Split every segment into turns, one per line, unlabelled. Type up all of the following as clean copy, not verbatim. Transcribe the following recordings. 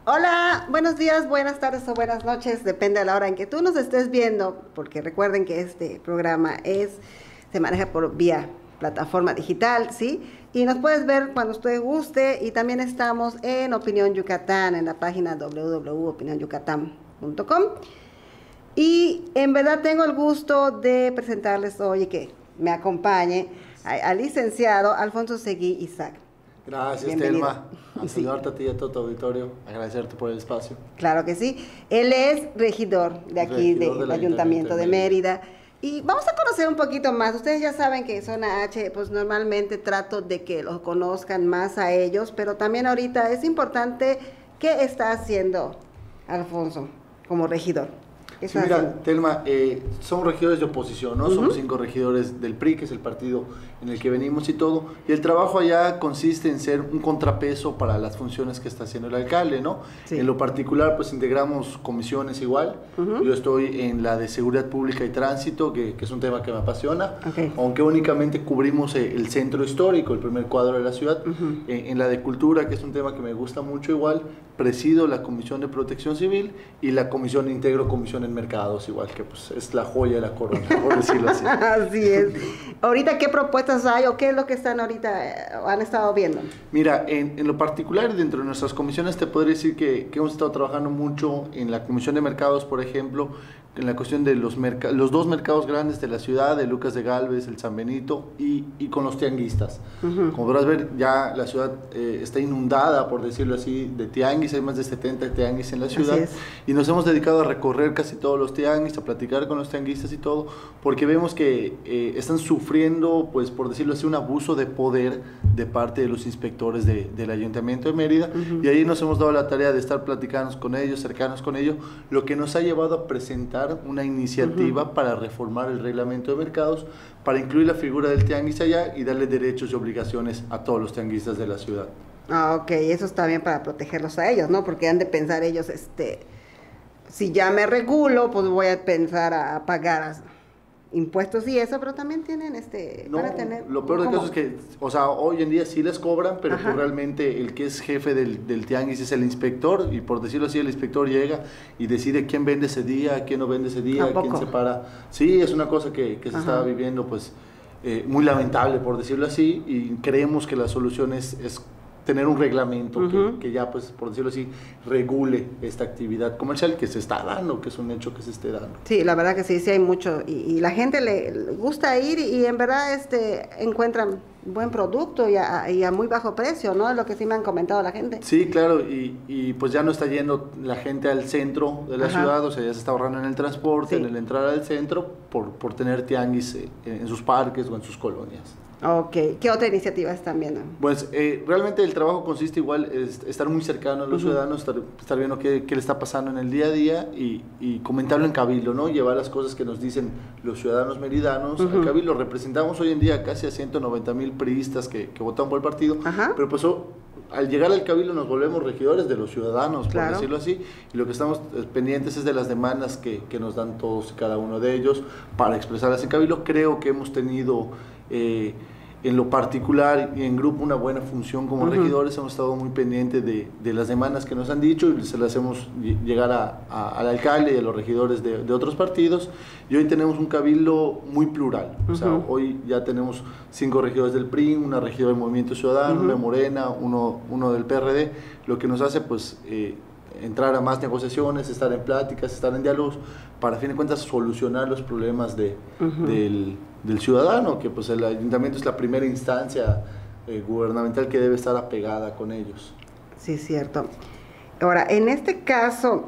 Hola, buenos días, buenas tardes o buenas noches, depende de la hora en que tú nos estés viendo, porque recuerden que este programa se maneja por vía plataforma digital, ¿sí? Y nos puedes ver cuando usted guste y también estamos en Opinión Yucatán, en la página www.opinionyucatán.com. Y en verdad tengo el gusto de presentarles hoy que me acompañe al licenciado Alfonso Seguí Isaac.
Gracias,
Bienvenido.
Telma. A saludarte a ti y a todo tu auditorio, agradecerte por el espacio.
Claro que sí. Él es regidor de aquí, del Ayuntamiento de Mérida. Y vamos a conocer un poquito más. Ustedes ya saben que Zona H, pues normalmente trato de que los conozcan más a ellos, pero también ahorita es importante qué está haciendo Alfonso como regidor.
Sí, mira, Telma, somos regidores de oposición, ¿no? Somos 5 regidores del PRI, que es el partido en el que venimos y todo. Y el trabajo allá consiste en ser un contrapeso para las funciones que está haciendo el alcalde, ¿no? Sí. En lo particular, pues integramos comisiones igual. Yo estoy en la de Seguridad Pública y Tránsito, que es un tema que me apasiona. Aunque únicamente cubrimos el centro histórico, el primer cuadro de la ciudad. En la de Cultura, que es un tema que me gusta mucho igual, presido la Comisión de Protección Civil y la comisión, integro comisión en mercados, igual que pues es la joya de la corona, por decirlo así.
Así es. Ahorita, ¿qué propuestas hay o qué es lo que están ahorita, han estado viendo?
Mira, en lo particular, dentro de nuestras comisiones, te podría decir que hemos estado trabajando mucho en la Comisión de Mercados, por ejemplo, en la cuestión de los 2 mercados grandes de la ciudad, de Lucas de Gálvez, el San Benito, y con los tianguistas. Como podrás ver, ya la ciudad está inundada, por decirlo así, de tianguis. Hay más de 70 tianguis en la ciudad, y nos hemos dedicado a recorrer casi todos los tianguis, a platicar con los tianguistas y todo, porque vemos que están sufriendo, pues por decirlo así, un abuso de poder de parte de los inspectores del Ayuntamiento de Mérida, y ahí nos hemos dado la tarea de estar platicando con ellos, cercanos con ellos, lo que nos ha llevado a presentar una iniciativa para reformar el reglamento de mercados, para incluir la figura del tianguis allá y darle derechos y obligaciones a todos los tianguistas de la ciudad.
Ah, ok, eso está bien para protegerlos a ellos, ¿no? Porque han de pensar ellos, si ya me regulo, pues voy a pensar a pagar impuestos y eso, pero también tienen
no,
para tener...
lo peor del caso es que, o sea, hoy en día sí les cobran, pero pues realmente el que es jefe del tianguis es el inspector, y por decirlo así, el inspector llega y decide quién vende ese día, quién no vende ese día, quién se para. Sí, es una cosa que se está viviendo, pues, muy lamentable, por decirlo así, y creemos que la solución es tener un reglamento que ya, pues, por decirlo así, regule esta actividad comercial que se está dando, que es un hecho que se esté dando.
Sí, la verdad que sí hay mucho, y la gente le gusta ir y en verdad encuentran buen producto y a muy bajo precio, ¿no? Es lo que sí me han comentado la gente.
Sí, claro, y pues ya no está yendo la gente al centro de la ciudad, o sea, ya se está ahorrando en el transporte, en el entrar al centro, por tener tianguis en sus parques o en sus colonias.
Ok, ¿qué otra iniciativa están viendo?
Pues realmente el trabajo consiste igual en estar muy cercano a los ciudadanos, estar viendo qué le está pasando en el día a día y comentarlo en Cabildo, ¿no? Llevar las cosas que nos dicen los ciudadanos meridanos al Cabildo. Representamos hoy en día casi a 190,000 priistas que votan por el partido, pero pues al llegar al Cabildo nos volvemos regidores de los ciudadanos, por decirlo así, y lo que estamos pendientes es de las demandas que nos dan todos y cada uno de ellos para expresarlas en Cabildo. Creo que hemos tenido... en lo particular y en grupo una buena función como regidores. Hemos estado muy pendientes de las demandas que nos han dicho y se las hacemos llegar al alcalde y a los regidores de otros partidos, y hoy tenemos un cabildo muy plural. O sea, hoy ya tenemos 5 regidores del PRI, una regidora del Movimiento Ciudadano, una de Morena, uno del PRD, lo que nos hace pues entrar a más negociaciones, estar en pláticas, estar en diálogos, para a fin de cuentas solucionar los problemas del ciudadano, que pues el ayuntamiento es la primera instancia gubernamental que debe estar apegada con ellos.
Sí, cierto. Ahora, en este caso,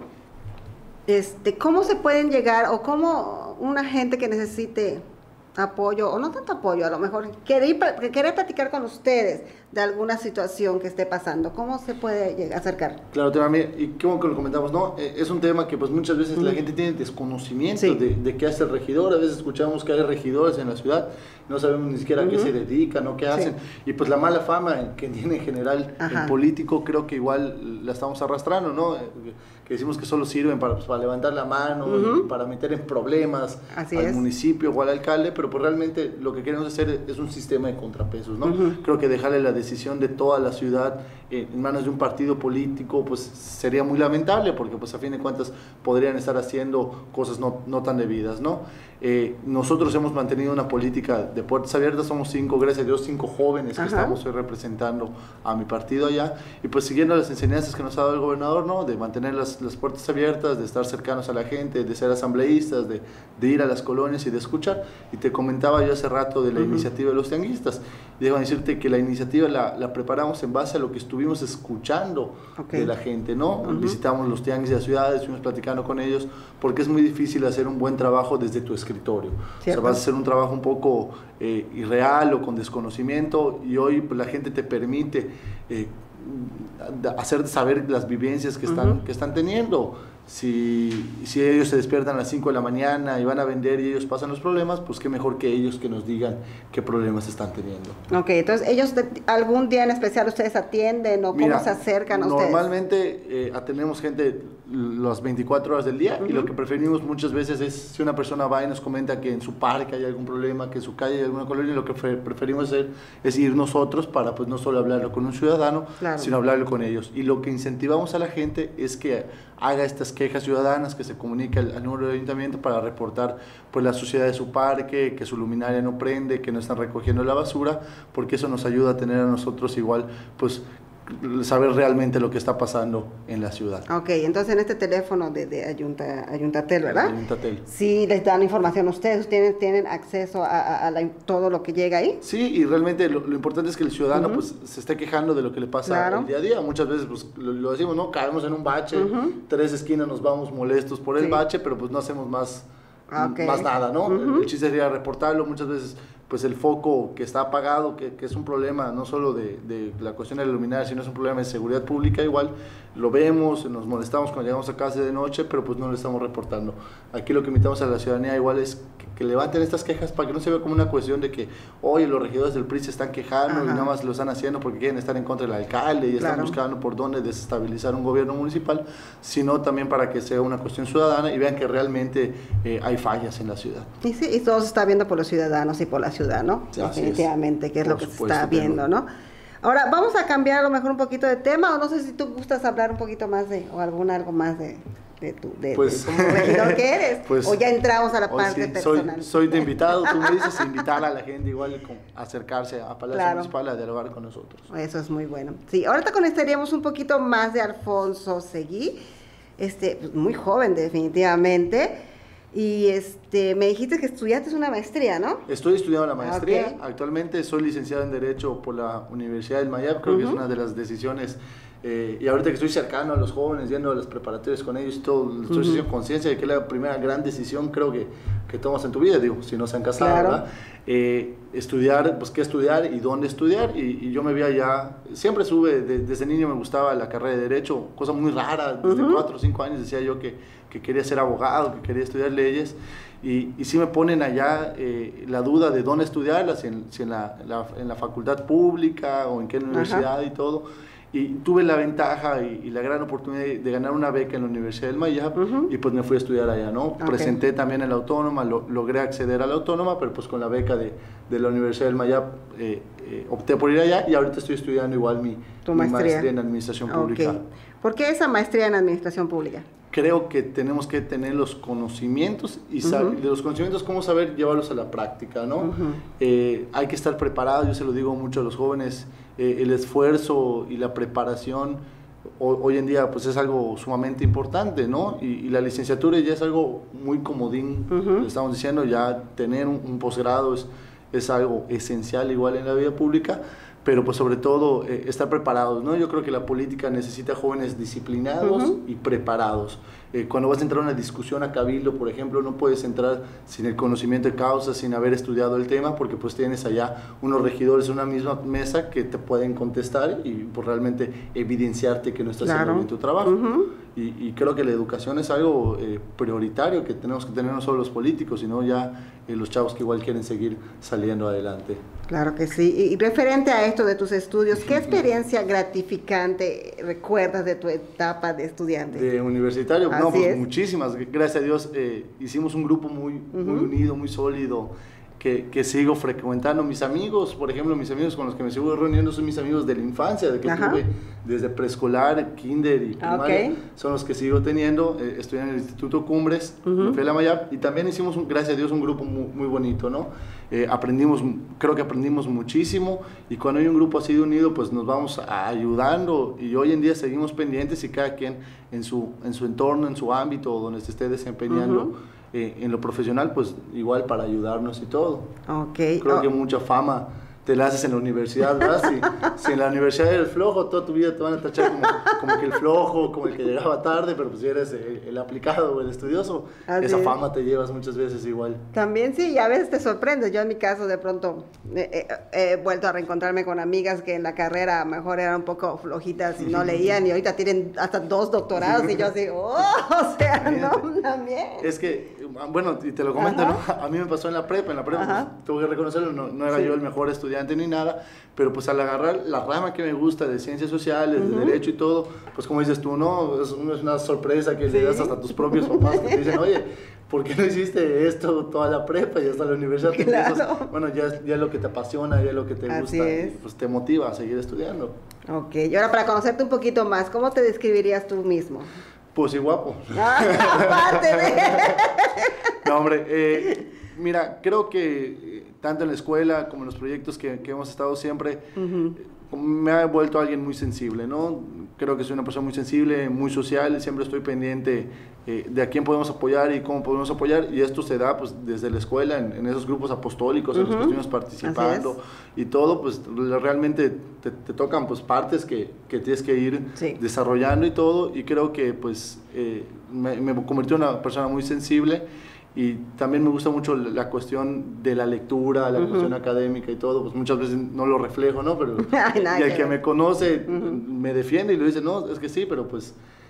¿cómo se pueden llegar o cómo una gente que necesite apoyo, o no tanto apoyo, a lo mejor querer platicar con ustedes de alguna situación que esté pasando, ¿cómo se puede acercar?
Claro, también, y como que lo comentamos, ¿no? Es un tema que pues muchas veces la gente tiene desconocimiento de qué hace el regidor. A veces escuchamos que hay regidores en la ciudad, no sabemos ni siquiera a qué se dedican o qué hacen, y pues la mala fama que tiene en general el político, creo que igual la estamos arrastrando, ¿no? Que decimos que solo sirven para levantar la mano y para meter en problemas al municipio o al alcalde, pero pues realmente lo que queremos hacer es un sistema de contrapesos, ¿no? Creo que dejarle la decisión de toda la ciudad en manos de un partido político, pues sería muy lamentable, porque pues a fin de cuentas podrían estar haciendo cosas no tan debidas, ¿no? Nosotros hemos mantenido una política de puertas abiertas, somos 5, gracias a Dios, 5 jóvenes que estamos hoy representando a mi partido allá, y pues siguiendo las enseñanzas que nos ha dado el gobernador, ¿no? De mantener las puertas abiertas, de estar cercanos a la gente, de ser asambleístas, de ir a las colonias y de escuchar. Y te comentaba yo hace rato de la iniciativa de los tianguistas, y debo decirte que la iniciativa la preparamos en base a lo que estuvimos escuchando de la gente, ¿no? Visitamos los tianguis de las ciudades, estuvimos platicando con ellos, porque es muy difícil hacer un buen trabajo desde tu escritorio. O sea, vas a hacer un trabajo un poco irreal o con desconocimiento, y hoy pues, la gente te permite hacer saber las vivencias que están teniendo. Si ellos se despiertan a las 5 de la mañana y van a vender y ellos pasan los problemas, pues qué mejor que ellos que nos digan qué problemas están teniendo.
Ok, entonces ellos algún día en especial ustedes atienden o cómo se acercan a ustedes.
Normalmente atendemos gente las 24 horas del día, y lo que preferimos muchas veces es si una persona va y nos comenta que en su parque hay algún problema, que en su calle hay alguna colonia, lo que preferimos hacer es ir nosotros para pues no solo hablarlo con un ciudadano, sino hablarlo con ellos. Y lo que incentivamos a la gente es que haga estas quejas ciudadanas, que se comunique al número de ayuntamiento para reportar pues la suciedad de su parque, que su luminaria no prende, que no están recogiendo la basura, porque eso nos ayuda a tener a nosotros igual pues saber realmente lo que está pasando en la ciudad.
Ok, entonces en este teléfono de Ayuntatel, ¿verdad?
Ayuntatel.
Sí, les dan información a ustedes, tienen acceso a todo lo que llega ahí.
Sí, y realmente lo importante es que el ciudadano pues se esté quejando de lo que le pasa el día a día. Muchas veces pues lo decimos, ¿no? Caemos en un bache, 3 esquinas nos vamos molestos por el bache, pero pues no hacemos más nada, ¿no? El chiste sería reportarlo. Muchas veces pues el foco que está apagado, que es un problema no solo de la cuestión de la luminaria, sino es un problema de seguridad pública, igual lo vemos, nos molestamos cuando llegamos a casa de noche, pero pues no lo estamos reportando. Aquí lo que invitamos a la ciudadanía igual es que levanten estas quejas para que no se vea como una cuestión de que, oye, los regidores del PRI se están quejando y nada más lo están haciendo porque quieren estar en contra del alcalde y están buscando por dónde desestabilizar un gobierno municipal, sino también para que sea una cuestión ciudadana y vean que realmente hay fallas en la ciudad. Y
sí, y todo se está viendo por los ciudadanos y por la ciudad, ¿no? Sí, definitivamente, que es lo que se está viendo, ¿no? Ahora, vamos a cambiar a lo mejor un poquito de tema, o no sé si tú gustas hablar un poquito más o algo más de como regidor que eres, pues, o ya entramos a la parte personal.
Soy de invitado, tú me dices, invitar a la gente igual a acercarse a Palacio Municipal a dialogar con nosotros.
Eso es muy bueno. Sí, ahorita conoceríamos un poquito más de Alfonso Seguí, muy joven definitivamente. Y me dijiste que estudiaste una maestría, ¿no?
Estoy estudiando la maestría. Actualmente soy licenciado en Derecho por la Universidad del Mayab. Creo que es una de las decisiones. Y ahorita que estoy cercano a los jóvenes, yendo a las preparatorias con ellos y todo, estoy haciendo conciencia de que es la primera gran decisión, creo que tomas en tu vida, digo, si no se han casado, ¿verdad? Estudiar, pues qué estudiar y dónde estudiar. Y yo me vi allá, siempre desde niño me gustaba la carrera de Derecho, cosa muy rara, desde 4 o 5 años decía yo que quería ser abogado, que quería estudiar leyes, y sí me ponen allá la duda de dónde estudiarla, si en la facultad pública o en qué universidad y todo. Y tuve la ventaja y la gran oportunidad de ganar una beca en la Universidad del Mayab, y pues me fui a estudiar allá, ¿no? Presenté también en la Autónoma, logré acceder a la Autónoma, pero pues con la beca de la Universidad del Mayab opté por ir allá, y ahorita estoy estudiando igual mi maestría en Administración Pública.
¿Por qué esa maestría en Administración Pública?
Creo que tenemos que tener los conocimientos y de los conocimientos cómo saber llevarlos a la práctica, ¿no? Hay que estar preparados, yo se lo digo mucho a los jóvenes, el esfuerzo y la preparación hoy en día pues es algo sumamente importante, ¿no? Y la licenciatura ya es algo muy comodín, le estamos diciendo, ya tener un posgrado es algo esencial igual en la vida pública, pero pues sobre todo estar preparados, ¿no? Yo creo que la política necesita jóvenes disciplinados y preparados. Cuando vas a entrar a una discusión a cabildo, por ejemplo, no puedes entrar sin el conocimiento de causa, sin haber estudiado el tema, porque pues tienes allá unos regidores en una misma mesa que te pueden contestar y pues realmente evidenciarte que no estás haciendo bien tu trabajo. Y creo que la educación es algo prioritario que tenemos que tener no solo los políticos, sino ya los chavos que igual quieren seguir saliendo adelante.
Claro que sí. Y referente a esto de tus estudios, ¿qué experiencia gratificante recuerdas de tu etapa de estudiante?
De universitario, pues muchísimas. Gracias a Dios hicimos un grupo muy unido, muy sólido, que sigo frecuentando. Mis amigos, por ejemplo, mis amigos con los que me sigo reuniendo son mis amigos de la infancia, de que tuve desde preescolar, kinder y primaria, son los que sigo teniendo. Estoy en el Instituto Cumbres, Fela Mayab, y también hicimos, gracias a Dios, un grupo muy bonito, ¿no? Creo que aprendimos muchísimo, y cuando hay un grupo así de unido, pues nos vamos ayudando, y hoy en día seguimos pendientes, y cada quien en su entorno, en su ámbito, donde se esté desempeñando, en lo profesional, pues igual para ayudarnos y todo. Creo que mucha fama te la haces en la universidad, ¿verdad? Si en la universidad eres flojo, toda tu vida te van a tachar como que el flojo, como el que llegaba tarde, pero pues si eres el aplicado o el estudioso, esa fama te llevas muchas veces igual.
También sí, y a veces te sorprendes. Yo en mi caso de pronto he vuelto a reencontrarme con amigas que en la carrera a lo mejor eran un poco flojitas y no leían, y ahorita tienen hasta 2 doctorados, y yo así, o sea, no, también.
Es que, bueno, y te lo comento, ¿no? A mí me pasó en la prepa, pues, tengo que reconocerlo, no era yo el mejor estudiante ni nada, pero pues al agarrar la rama que me gusta de ciencias sociales, de derecho y todo, pues como dices tú, ¿no? Es una sorpresa que le das hasta a tus propios papás, que te dicen, oye, ¿por qué no hiciste esto toda la prepa y hasta la universidad? Bueno, ya es lo que te apasiona, ya es lo que te gusta, y pues te motiva a seguir estudiando.
Y ahora para conocerte un poquito más, ¿cómo te describirías tú mismo?
Pues sí, guapo.
Aparte de...
No, hombre, mira, creo que tanto en la escuela como en los proyectos que hemos estado siempre, me ha vuelto alguien muy sensible, ¿no? Creo que soy una persona muy sensible, muy social, siempre estoy pendiente de a quién podemos apoyar y cómo podemos apoyar, y esto se da pues desde la escuela, en esos grupos apostólicos en los que estuvimos participando y todo, pues realmente te tocan pues partes que tienes que ir desarrollando y todo, y creo que pues me convirtió en una persona muy sensible. Y también me gusta mucho la cuestión de la lectura, la cuestión académica y todo, pues muchas veces no lo reflejo, ¿no? Pero, y el que me conoce me defiende y lo dice, no, es que sí, pero pues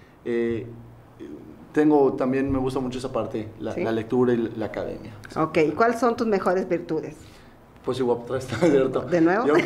también me gusta mucho esa parte, la lectura y la academia.
¿Y cuáles son tus mejores virtudes?
Pues igual, está cierto.
¿De nuevo?
Yo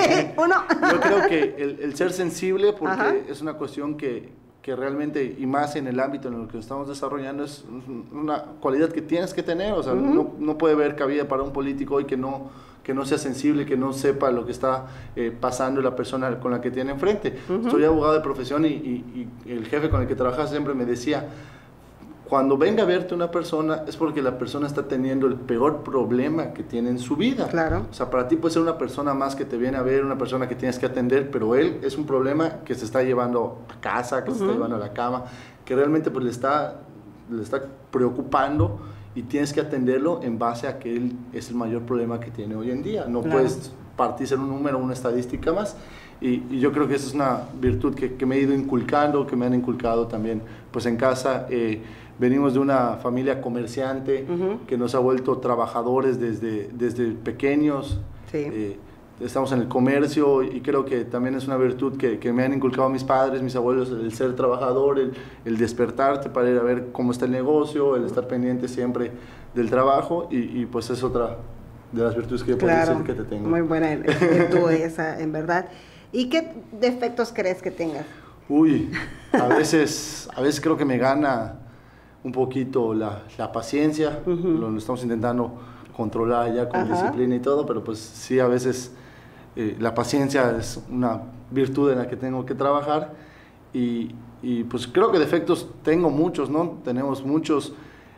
creo que el ser sensible, porque es una cuestión que realmente, y más en el ámbito en el que estamos desarrollando, es una cualidad que tienes que tener. O sea, no puede haber cabida para un político hoy que no sea sensible, que no sepa lo que está pasando la persona con la que tiene enfrente. Soy abogado de profesión, y el jefe con el que trabajaba siempre me decía, cuando venga a verte una persona es porque la persona está teniendo el peor problema que tiene en su vida.
Claro.
O sea, para ti puede ser una persona más que te viene a ver, una persona que tienes que atender, pero él es un problema que se está llevando a casa, que se está llevando a la cama, que realmente pues le está preocupando, y tienes que atenderlo en base a que él es el mayor problema que tiene hoy en día. No puedes partir ser un número, una estadística más. Y yo creo que esa es una virtud que me he ido inculcando, que me han inculcado también pues en casa. Venimos de una familia comerciante que nos ha vuelto trabajadores desde pequeños. Estamos en el comercio, y creo que también es una virtud que me han inculcado mis padres, mis abuelos, el ser trabajador, el despertarte para ir a ver cómo está el negocio, el estar pendiente siempre del trabajo, y pues es otra de las virtudes que yo puedo decir que te tengo.
Muy buena virtud esa, en verdad. ¿Y qué defectos crees que tengas?
Uy, a veces creo que me gana un poquito la paciencia. Lo estamos intentando controlar ya con disciplina y todo, pero pues sí, a veces la paciencia es una virtud en la que tengo que trabajar, y pues creo que defectos tengo muchos, ¿no? Tenemos muchos.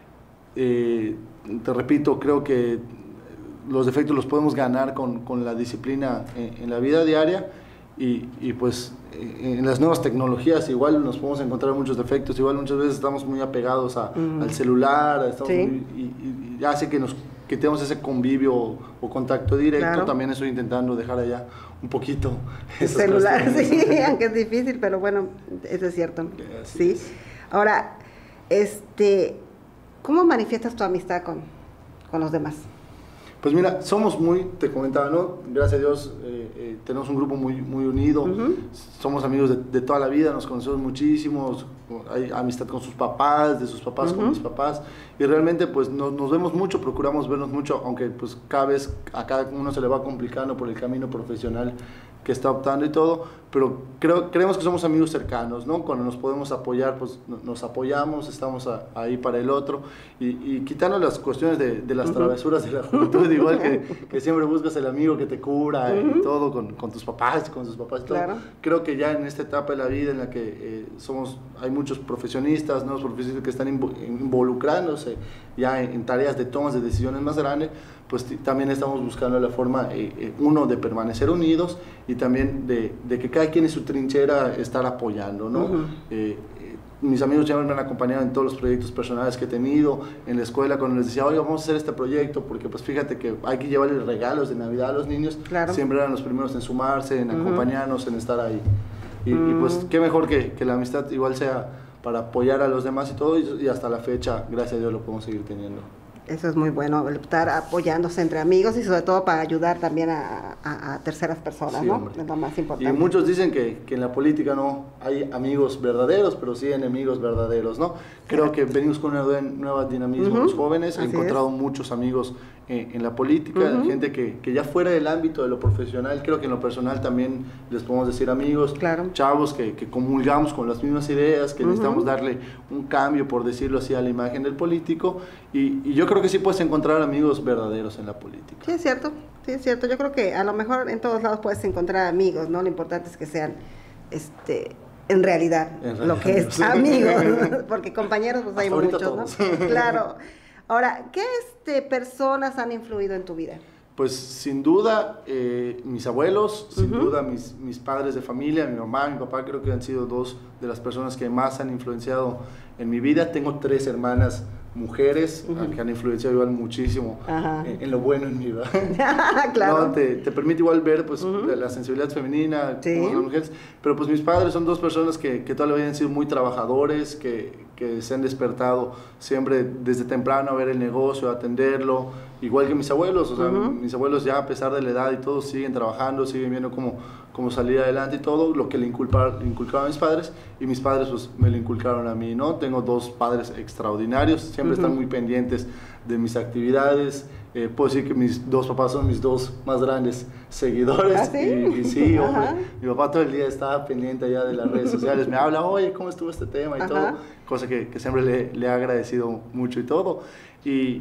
Te repito, creo que los defectos los podemos ganar con la disciplina en la vida diaria. Y pues en las nuevas tecnologías igual nos podemos encontrar muchos defectos, igual muchas veces estamos muy apegados al celular, y hace que tenemos ese convivio o contacto directo. También estoy intentando dejar allá un poquito
el celular, aunque es difícil, pero bueno, eso es cierto. Ahora, ¿cómo manifiestas tu amistad con los demás?
Pues mira, somos te comentaba, ¿no? Gracias a Dios tenemos un grupo muy unido, somos amigos de toda la vida, nos conocemos muchísimo, hay amistad con sus papás, de sus papás con mis papás, y realmente pues nos vemos mucho, procuramos vernos mucho, aunque pues cada vez a cada uno se le va complicando por el camino profesional que está optando y todo, pero creemos que somos amigos cercanos, ¿no? Cuando nos podemos apoyar, pues nos apoyamos, estamos ahí para el otro, y quitando las cuestiones de las travesuras de la juventud, igual que siempre buscas el amigo que te cura y todo, con tus papás, con sus papás y todo. Claro. Creo que ya en esta etapa de la vida en la que hay muchos profesionistas, nuevos profesionistas que están involucrándose ya en tareas de tomas de decisiones más grandes, pues también estamos buscando la forma, uno, de permanecer unidos, y también de que cada quien en su trinchera estar apoyando, ¿no? Mis amigos ya me han acompañado en todos los proyectos personales que he tenido, en la escuela, cuando les decía, oye, vamos a hacer este proyecto, porque pues fíjate que hay que llevarles regalos de Navidad a los niños. Claro. Siempre eran los primeros en sumarse, en acompañarnos, en estar ahí. Y pues qué mejor que la amistad igual sea para apoyar a los demás y todo, y hasta la fecha, gracias a Dios, lo podemos seguir teniendo.
Eso es muy bueno, estar apoyándose entre amigos y sobre todo para ayudar también a terceras personas, sí, ¿no? Hombre. Es lo más importante.
Y muchos dicen que en la política no hay amigos verdaderos, pero sí enemigos verdaderos, ¿no? Creo que venimos con un nuevo dinamismo los jóvenes. He encontrado muchos amigos en la política, gente que ya fuera del ámbito de lo profesional, creo que en lo personal también les podemos decir amigos, chavos que comulgamos con las mismas ideas, que necesitamos darle un cambio, por decirlo así, a la imagen del político, y yo creo que sí puedes encontrar amigos verdaderos en la política.
Sí, es cierto, sí, es cierto. Yo creo que a lo mejor en todos lados puedes encontrar amigos, ¿no? Lo importante es que sean, en realidad, lo que es amigos, porque compañeros pues hay muchos, ¿no? Claro. Ahora, ¿qué personas han influido en tu vida?
Pues sin duda mis abuelos, sin duda mis padres de familia, mi mamá, mi papá, creo que han sido dos de las personas que más han influenciado en mi vida. Tengo 3 hermanas mujeres que han influenciado igual muchísimo en lo bueno en mi vida. Claro. ¿No? Te permite igual ver pues la sensibilidad femenina como las mujeres, pero pues mis padres son 2 personas que toda la vida han sido muy trabajadores, que se han despertado siempre desde temprano a ver el negocio, a atenderlo, igual que mis abuelos. O sea, mis abuelos ya a pesar de la edad y todo siguen trabajando, siguen viendo cómo salir adelante y todo, lo que le inculcaron a mis padres, y mis padres pues me lo inculcaron a mí, ¿no? Tengo 2 padres extraordinarios, siempre están muy pendientes de mis actividades. Puedo decir que mis 2 papás son mis 2 más grandes seguidores.
¿Ah, sí?
Y sí, hombre, mi papá todo el día estaba pendiente allá de las redes sociales, me habla, oye, ¿cómo estuvo este tema? Y todo, cosa que siempre le he agradecido mucho y todo. Y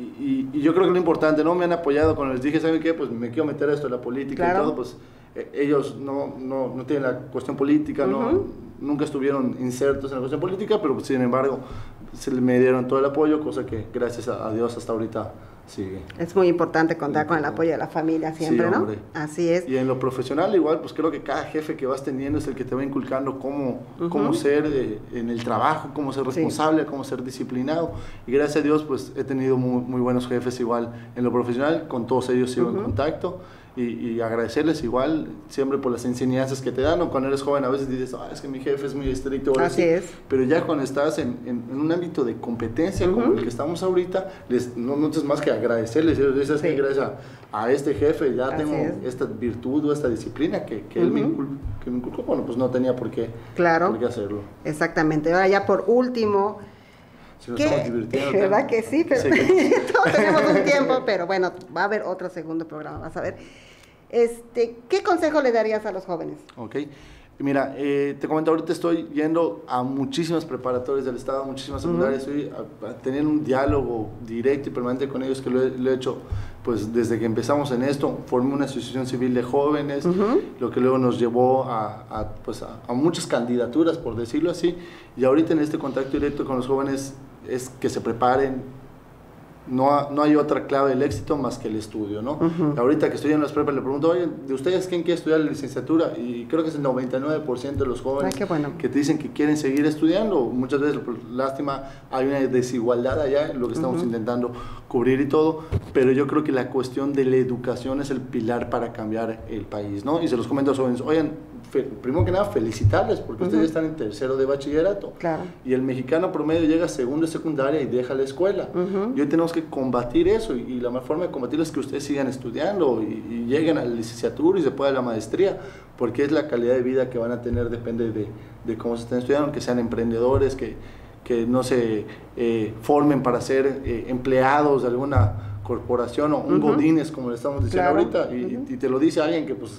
yo creo que lo importante, ¿no? Me han apoyado cuando les dije, ¿saben qué? Pues me quiero meter a esto de la política y todo, pues ellos no tienen la cuestión política, nunca estuvieron insertos en la cuestión política, pero pues, sin embargo me dieron todo el apoyo, cosa que gracias a Dios hasta ahorita sigue.
Es muy importante contar con el apoyo de la familia siempre, sí, ¿no? Así es.
Y en lo profesional igual, pues creo que cada jefe que vas teniendo es el que te va inculcando cómo ser en el trabajo, cómo ser responsable, cómo ser disciplinado. Y gracias a Dios, pues he tenido muy buenos jefes igual en lo profesional, con todos ellos sigo en contacto. Y agradecerles igual siempre por las enseñanzas que te dan, ¿no? Cuando eres joven a veces dices, es que mi jefe es muy estricto,
así es.
Pero ya cuando estás en un ámbito de competencia como el que estamos ahorita, no tienes más que agradecerles, dices que gracias a este jefe ya tengo esta virtud o esta disciplina que él me inculcó, bueno, pues no tenía por qué hacerlo.
Exactamente. Ahora ya por último,
si nos estamos divirtiendo.
¿Verdad que sí? Pero todos tenemos un tiempo, pero bueno, va a haber otro segundo programa, vas a ver. ¿Qué consejo le darías a los jóvenes?
Ok, mira, te comento, ahorita estoy yendo a muchísimas preparatorias del Estado, muchísimas secundarias, estoy teniendo un diálogo directo y permanente con ellos, que lo he hecho pues desde que empezamos en esto. Formé una asociación civil de jóvenes, lo que luego nos llevó a muchas candidaturas, por decirlo así, y ahorita en este contacto directo con los jóvenes es que se preparen. No hay otra clave del éxito más que el estudio, ¿no? Ahorita que estoy en las prepas le pregunto, oye, ¿de ustedes quién quiere estudiar la licenciatura? Y creo que es el 99% de los jóvenes que te dicen que quieren seguir estudiando. Muchas veces, por lástima, hay una desigualdad allá, lo que estamos intentando cubrir y todo, pero yo creo que la cuestión de la educación es el pilar para cambiar el país, ¿no? Y se los comento a los jóvenes, oigan, primero que nada, felicitarles, porque ustedes están en tercero de bachillerato. Claro. Y el mexicano promedio llega a segundo de secundaria y deja la escuela. Y hoy tenemos que combatir eso, y la mejor forma de combatirlo es que ustedes sigan estudiando y lleguen a la licenciatura y se pueda a la maestría, porque es la calidad de vida que van a tener, depende de cómo se estén estudiando, que sean emprendedores, que no se formen para ser empleados de alguna corporación o un godines, como le estamos diciendo ahorita, y te lo dice alguien que pues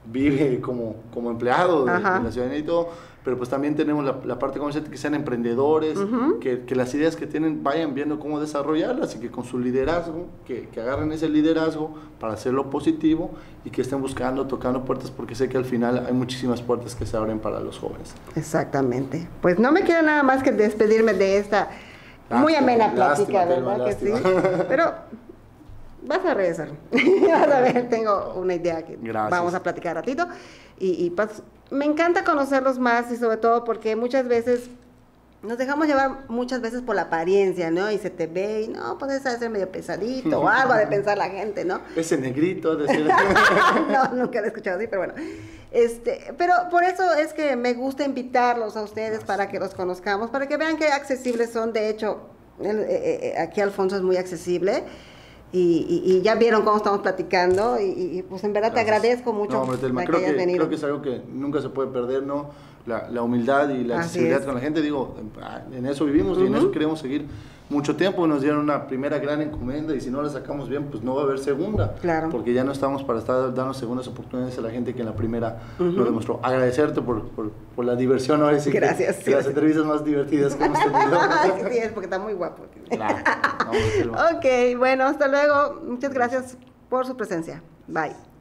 vive como empleado de la ciudadanía y todo, pero pues también tenemos la parte comercial, que sean emprendedores, que las ideas que tienen vayan viendo cómo desarrollarlas y que con su liderazgo, que agarren ese liderazgo para hacerlo positivo y que estén buscando, tocando puertas, porque sé que al final hay muchísimas puertas que se abren para los jóvenes.
Exactamente. Pues no me queda nada más que despedirme de esta muy amena plática, ¿verdad? Que sí. Pero vas a regresar. Vas a ver, tengo una idea que vamos a platicar ratito. Y pues me encanta conocerlos más, y sobre todo porque muchas veces nos dejamos llevar muchas veces por la apariencia, ¿no? Y se te ve y no, pues esa es medio pesadito o algo de pensar la gente, ¿no?
Ese negrito, decir.
No, nunca lo he escuchado así, pero bueno. Pero por eso es que me gusta invitarlos a ustedes para que los conozcamos, para que vean qué accesibles son. De hecho, aquí Alfonso es muy accesible. Y ya vieron cómo estamos platicando y pues en verdad te agradezco mucho que hayas venido.
Creo que es algo que nunca se puede perder, ¿no? La humildad y la accesibilidad con la gente. Digo, en eso vivimos y en eso queremos seguir mucho tiempo. Nos dieron una primera gran encomienda y si no la sacamos bien, pues no va a haber segunda. Claro. Porque ya no estamos para estar dando segundas oportunidades a la gente que en la primera lo demostró. Agradecerte por la diversión. ¿No?
Gracias.
Que las entrevistas más divertidas que hemos tenido.
Sí, es porque está muy guapo.
Claro.
Ok, bueno, hasta luego. Muchas gracias por su presencia. Bye.